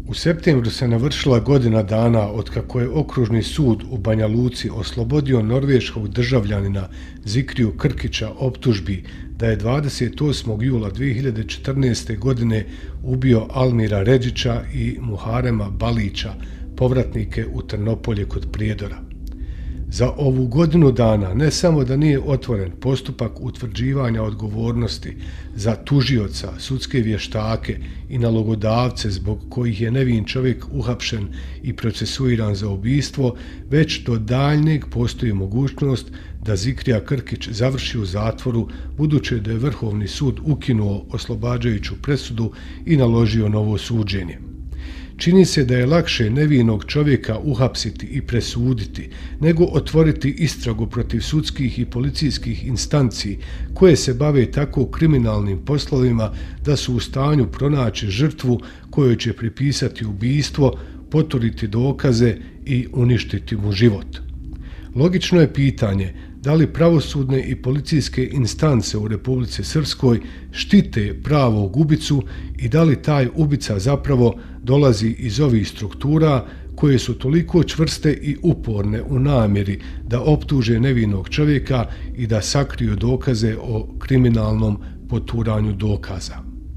U septembru se navršila godina dana otkako je Okružni sud u Banja Luci oslobodio norveškog državljanina Zikriju Krkića optužbi da je 28. jula 2014. godine ubio Almira Redžića i Muharema Balića, povratnike u Trnopolje kod Prijedora. Za ovu godinu dana ne samo da nije otvoren postupak utvrđivanja odgovornosti za tužioca, sudske vještake i nalogodavce zbog kojih je nevin čovjek uhapšen i procesuiran za ubistvo, već do daljnjeg postoji mogućnost da Zikrija Krkić završi u zatvoru, budući da je Vrhovni sud ukinuo oslobađajuću presudu i naložio novo suđenje. Čini se da je lakše nevinog čovjeka uhapsiti i presuditi, nego otvoriti istragu protiv sudskih i policijskih instanci koje se bave tako kriminalnim poslovima da su u stanju pronaći žrtvu kojoj će pripisati ubistvo, poturiti dokaze i uništiti mu život. Logično je pitanje da li pravosudne i policijske instance u Republici Srpskoj štite pravog ubicu i da li taj ubica zapravo dolazi iz ovih struktura koje su toliko čvrste i uporne u namjeri da optuže nevinog čovjeka i da sakriju dokaze o kriminalnom poturanju dokaza.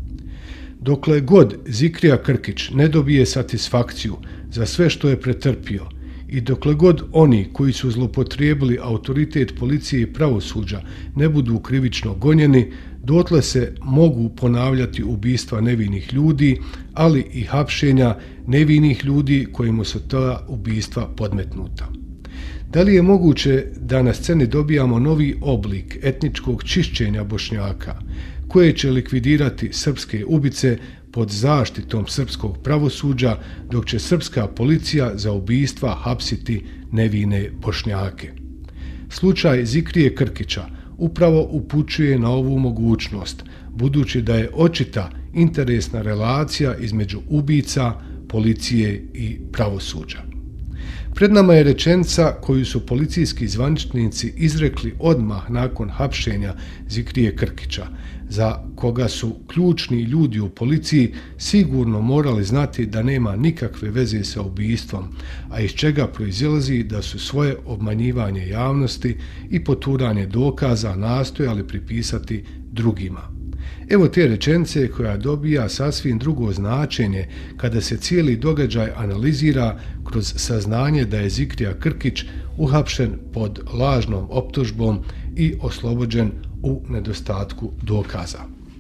Dokle god Zikrija Krkić ne dobije satisfakciju za sve što je pretrpio i dokle god oni koji su zlopotrijebili autoritet policije i pravosuđa ne budu krivično gonjeni, dotle se mogu ponavljati ubistva nevinih ljudi, ali i hapšenja nevinih ljudi kojima su ta ubistva podmetnuta. Da li je moguće da na sceni dobijamo novi oblik etničkog čišćenja Bošnjaka, koje će likvidirati srpske ubice pod zaštitom srpskog pravosuđa, dok će srpska policija za ubistva hapsiti nevine Bošnjake? Slučaj Zikrije Krkića upravo upućuje na ovu mogućnost, budući da je očita interesna relacija između ubica, policije i pravosuđa. Pred nama je rečenica koju su policijski zvaničnici izrekli odmah nakon hapšenja Zikrije Krkića, za koga su ključni ljudi u policiji sigurno morali znati da nema nikakve veze sa ubistvom, a iz čega proizilazi da su svoje obmanjivanje javnosti i poturanje dokaza nastojali pripisati drugima. Evo te rečenice koja dobija sasvim drugo značenje kada se cijeli događaj analizira kroz saznanje da je Zikrija Krkić uhapšen pod lažnom optužbom i oslobođen u nedostatku dokaza.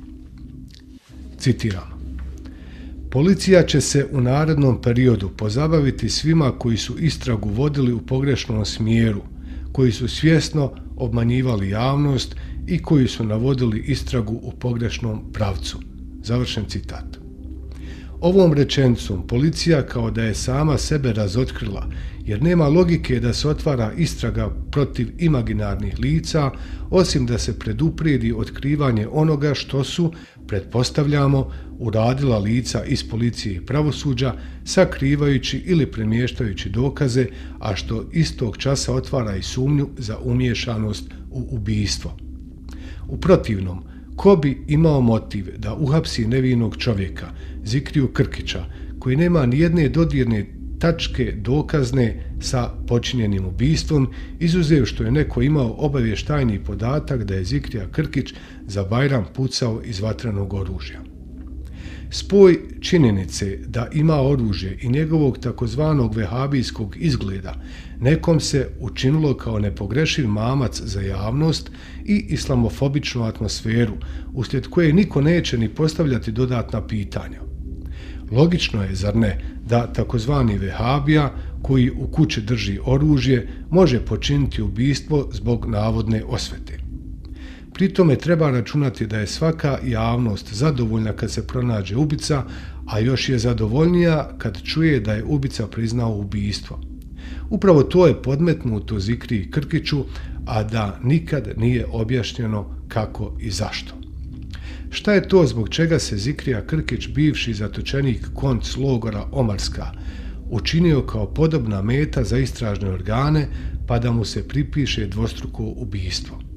Citiram: policija će se u narednom periodu pozabaviti svima koji su istragu vodili u pogrešnom smjeru, koji su svjesno obmanjivali javnost i koji su navodili istragu u pogrešnom pravcu. Završen citat. Ovom rečenicom policija kao da je sama sebe razotkrila, jer nema logike da se otvara istraga protiv imaginarnih lica, osim da se preduprijedi otkrivanje onoga što su, pretpostavljamo, uradila lica iz policije i pravosuđa, sakrivajući ili premještajući dokaze, a što istog časa otvara i sumnju za umiješanost u ubistvo. U protivnom, ko bi imao motiv da uhapsi nevinog čovjeka, Zikriju Krkića, koji nema nijedne dodirne tačke dokazne sa počinjenim ubistvom, izuzev što je neko imao obavještajni podatak da je Zikrija Krkić za Bajram pucao iz vatrenog oružja. Spoj činjenice da ima oružje i njegovog takozvanog vehabijskog izgleda nekom se učinilo kao nepogrešiv mamac za javnost i islamofobičnu atmosferu, uslijed koje niko neće ni postavljati dodatna pitanja. Logično je, zar ne, da takozvani vehabija, koji u kući drži oružje, može počiniti ubistvo zbog navodne osvete. Pri tome treba računati da je svaka javnost zadovoljna kad se pronađe ubica, a još je zadovoljnija kad čuje da je ubica priznao ubistvo. Upravo to je podmetnuto Zikriji Krkiću, a da nikad nije objašnjeno kako i zašto. Šta je to zbog čega se Zikrija Krkić, bivši zatočenik konc logora Omarska, učinio kao podobna meta za istražne organe, pa da mu se pripiše dvostruko ubistvo?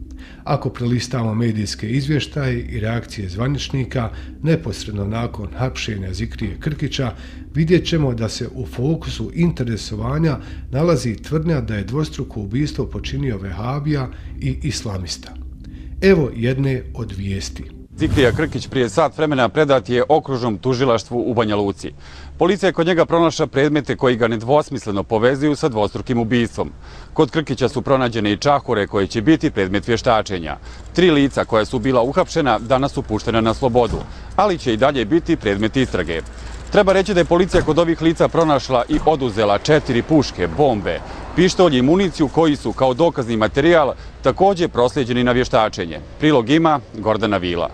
Ako prelistamo medijske izvještaje i reakcije zvaničnika neposredno nakon hapšenja Zikrije Krkića, vidjet ćemo da se u fokusu interesovanja nalazi tvrdnja da je dvostruko ubistvo počinio vehabija i islamista. Evo jedne od vijesti. Zikrija Krkić prije sat vremena predat je okružnom tužilaštvu u Banja Luci. Policija je kod njega pronašla predmete koji ga nedvosmisleno povezuju sa dvostrukim ubistvom. Kod Krkića su pronađene i čahure koje će biti predmet vještačenja. 3 lica koja su bila uhapšena danas su puštena na slobodu, ali će i dalje biti predmet istrage. Treba reći da je policija kod ovih lica pronašla i oduzela 4 puške, bombe, pištolji i municiju koji su kao dokazni materijal također proslijeđeni na vještačenje. Prilog ima Gordana Vila.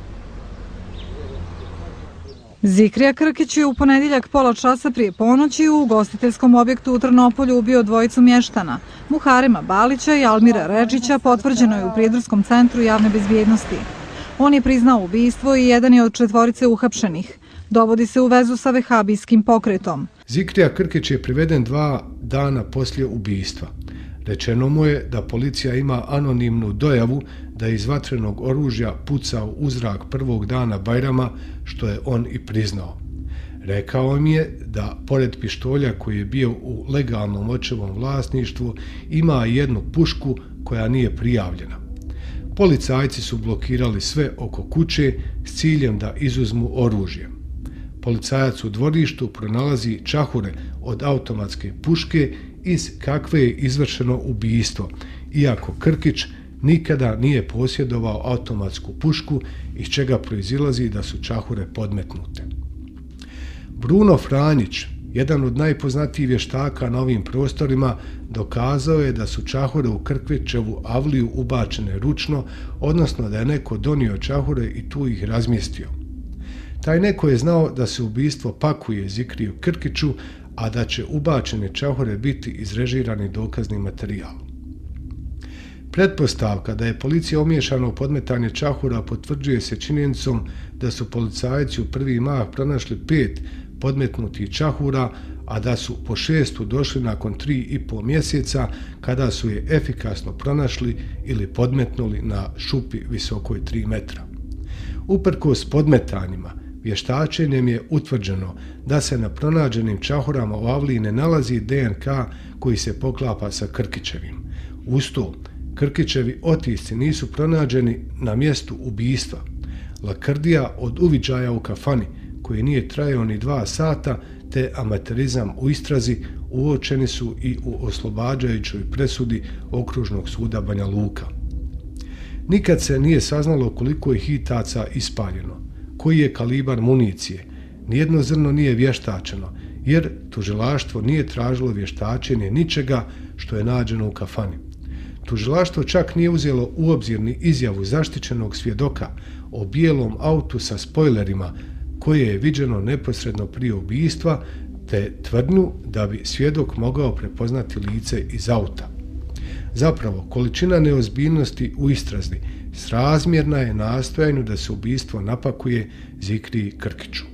Zikrija Krkić je u ponedjeljak pola časa prije ponoći u ugostiteljskom objektu u Trnopolju ubio dvojicu mještana, Muharema Balića i Almira Redžića, potvrđeno je u Prijedorskom centru javne bezbjednosti. On je priznao ubistvo i jedan je od 4 uhapšenih. Dovodi se u vezu sa vehabijskim pokretom. Zikrija Krkić je priveden 2 dana poslije ubistva. Rečeno mu je da policija ima anonimnu dojavu da je iz vatrenog oružja pucao u zrak prvog dana Bajrama, što je on i priznao. Rekao mi je da, pored pištolja koji je bio u legalnom očevom vlasništvu, ima jednu pušku koja nije prijavljena. Policajci su blokirali sve oko kuće s ciljem da izuzmu oružje. Policajac u dvorištu pronalazi čahure od automatske puške iz kakve je izvršeno ubistvo, iako Krkić nikada nije posjedovao automatsku pušku, iz čega proizilazi da su čahure podmetnute. Bruno Franjić, jedan od najpoznatijih vještaka na ovim prostorima, dokazao je da su čahure u Krkićevu avliju ubačene ručno, odnosno da je neko donio čahure i tu ih razmjestio. Taj neko je znao da se ubistvo pakuje Zikriju Krkiću, a da će ubačene čahure biti izrežirani dokazni materijal. Pretpostavka da je policija umiješana u podmetanje čahura potvrđuje se činjenicom da su policajci u prvi mah pronašli 5 podmetnutih čahura, a da su po 6 došli nakon 3,5 mjeseca kada su je efikasno pronašli ili podmetnuli na šupi visokoj 3 metra. Uprkos podmetanjima, vještačenjem je utvrđeno da se na pronađenim čahurama u avliji ne nalazi DNK koji se poklapa sa Krkićevim. Uz to, Krkićevi otisci nisu pronađeni na mjestu ubistva. Lakrdija od uviđaja u kafani, koji nije trajao ni 2 sata, te amaterizam u istrazi uočeni su i u oslobađajućoj presudi Okružnog suda Banja Luka. Nikad se nije saznalo koliko je hitaca ispaljeno, koji je kalibar municije. Nijedno zrno nije vještačeno, jer tužilaštvo nije tražilo vještačenje ničega što je nađeno u kafani. Tužilaštvo čak nije uzelo u obzir ni izjavu zaštićenog svjedoka o bijelom autu sa spojlerima koje je viđeno neposredno prije ubistva, te tvrdnju da bi svjedok mogao prepoznati lice iz auta. Zapravo, količina neozbiljnosti u istrazi srazmjerna je nastojanju da se ubistvo napakuje Zikriji Krkiću.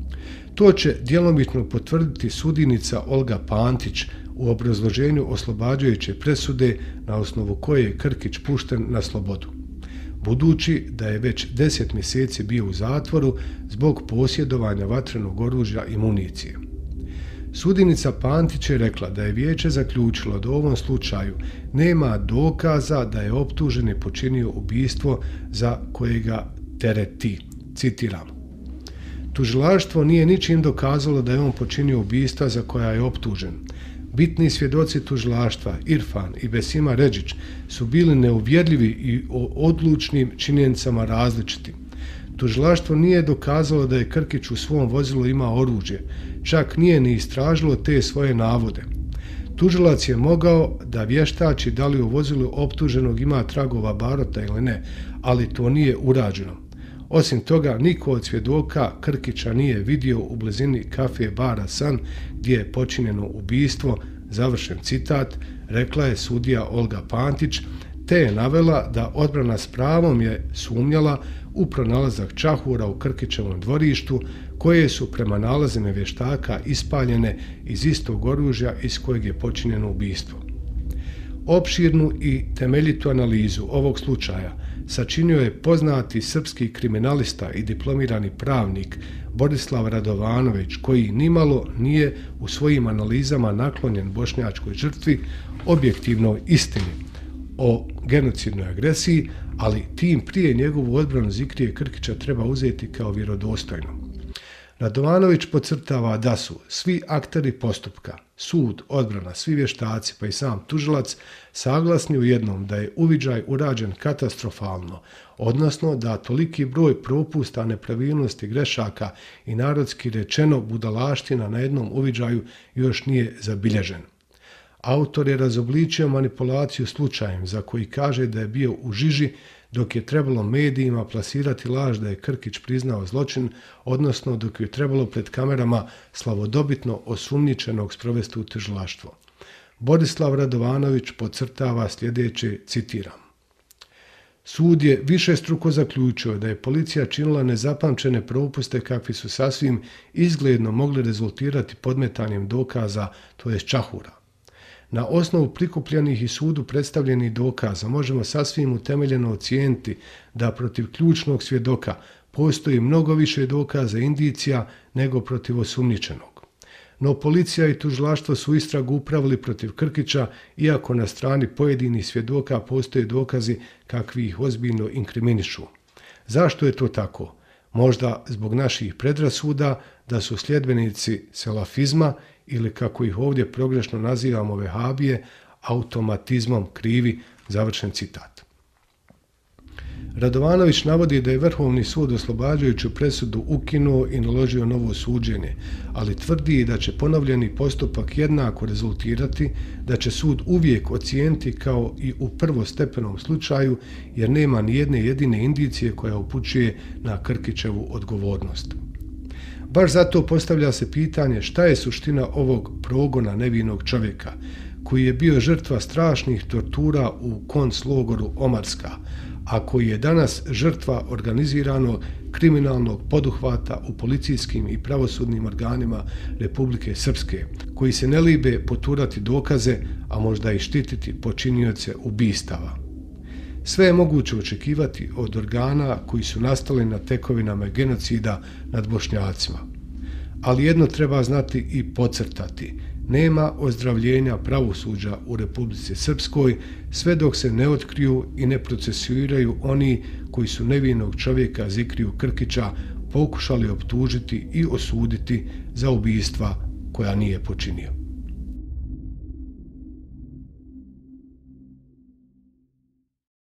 To će djelomično potvrditi sudijnica Olga Pantić u obrazloženju oslobađajuće presude na osnovu koje je Krkić pušten na slobodu, budući da je već 10 mjeseci bio u zatvoru zbog posjedovanja vatrenog oružja i municije. Sudijnica Pantić je rekla da je vijeće zaključilo da u ovom slučaju nema dokaza da je optuženi počinio ubistvo za koje ga tereti. Citiram: tužilaštvo nije ničim dokazalo da je on počinio ubistva za koja je optužen. Bitni svjedoci tužilaštva, Irfan i Besima Redžić, su bili neuvjerljivi i o odlučnim činjenicama različiti. Tužilaštvo nije dokazalo da je Krkić u svom vozilu imao oružje, čak nije ni istražilo te svoje navode. Tužilac je mogao da vještači da li u vozilu optuženog ima tragova barota ili ne, ali to nije urađeno. Osim toga, niko od svjedoka Krkića nije vidio u blizini kafe bara San gdje je počinjeno ubistvo, završen citat, rekla je sudija Olga Pantić, te je navela da odbrana s pravom je sumnjala u pronalazak čahura u Krkićevom dvorištu, koje su prema nalazima vještaka ispaljene iz istog oružja iz kojeg je počinjeno ubistvo. Opširnu i temeljitu analizu ovog slučaja sačinio je poznati srpski kriminalista i diplomirani pravnik Borislav Radovanović, koji nimalo nije u svojim analizama naklonjen bošnjačkoj žrtvi, objektivnoj istini o genocidnoj agresiji, ali tim prije njegovu odbranu Zikrije Krkića treba uzeti kao vjerodostojno. Radovanović podcrtava da su svi akteri postupka, sud, odbrana, svi vještaci pa i sam tužilac saglasni u jednom da je uviđaj urađen katastrofalno, odnosno da toliki broj propusta, nepravilnosti, grešaka i narodski rečeno budalaština na jednom uviđaju još nije zabilježen. Autor je razobličio manipulaciju slučajem za koji kaže da je bio u žiži dok je trebalo medijima plasirati laž da je Krkić priznao zločin, odnosno dok je trebalo pred kamerama slavodobitno osumnjičenog sprovesti u tužilaštvo. Borislav Radovanović podcrtava sljedeće, citiram: Sud je višestruko zaključio da je policija činila nezapamćene propuste kakvi su sasvim izgledno mogli rezultirati podmetanjem dokaza, to jest čahura. Na osnovu prikupljenih i sudu predstavljenih dokaza možemo sasvim utemeljeno ocijeniti da protiv ključnog svjedoka postoji mnogo više dokaza i indicija nego protiv osumnjičenog. No policija i tužilaštvo su istragu upravili protiv Krkića, iako na strani pojedinih svjedoka postoje dokazi kakvi ih ozbiljno inkriminišu. Zašto je to tako? Možda zbog naših predrasuda da su sljedbenici selafizma ili kako ih ovdje progrešno nazivamo vehabije, automatizmom krivi, završen citat. Radovanović navodi da je Vrhovni sud oslobađajuću presudu ukinuo i naložio novo suđenje, ali tvrdi da će ponovljeni postupak jednako rezultirati, da će sud uvijek ocijeniti kao i u prvostepenom slučaju, jer nema ni jedne jedine indicije koja upućuje na Krkićevu odgovornost. Baš zato postavlja se pitanje šta je suština ovog progona nevinog čovjeka, koji je bio žrtva strašnih tortura u konclogoru Omarska, a koji je danas žrtva organiziranog kriminalnog poduhvata u policijskim i pravosudnim organima Republike Srpske, koji se ne libe poturati dokaze, a možda i štititi počinioce ubistava. Sve je moguće očekivati od organa koji su nastali na tekovinama genocida nad Bošnjacima. Ali jedno treba znati i podcrtati. Nema ozdravljenja pravosuđa u Republici Srpskoj sve dok se ne otkriju i ne procesuiraju oni koji su nevinog čovjeka Zikriju Krkića pokušali optužiti i osuditi za ubistva koja nije počinio.